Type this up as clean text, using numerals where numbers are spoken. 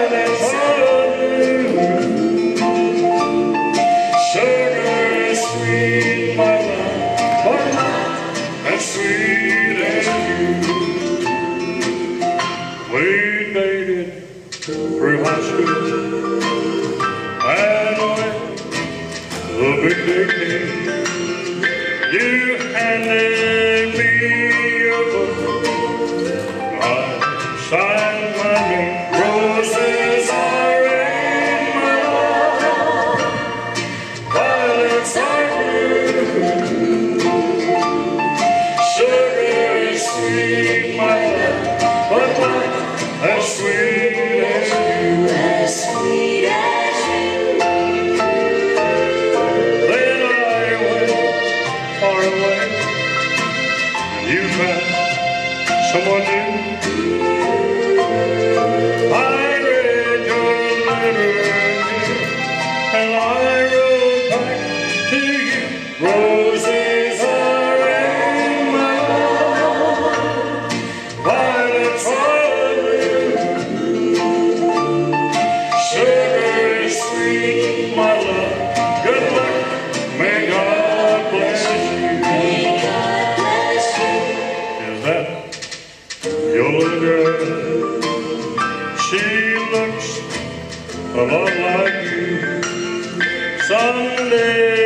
Violets are blue. Sugar is sweet, my love, but not as sweet as you. We made it through high school and went the big, big day. You handed me a book, I signed my name. Roses are in my heart, violets are blue. Sugar is sweet, my love, but not as sweet as you. As sweet as you. Then I went far away, you found someone new. I read your letter and I wrote back to you. Roses are in my heart, violets are blue. Sugar is sweet, my love. Good luck, may God bless you. May God bless you. Is that your little girl? She looks a lot like you. Someday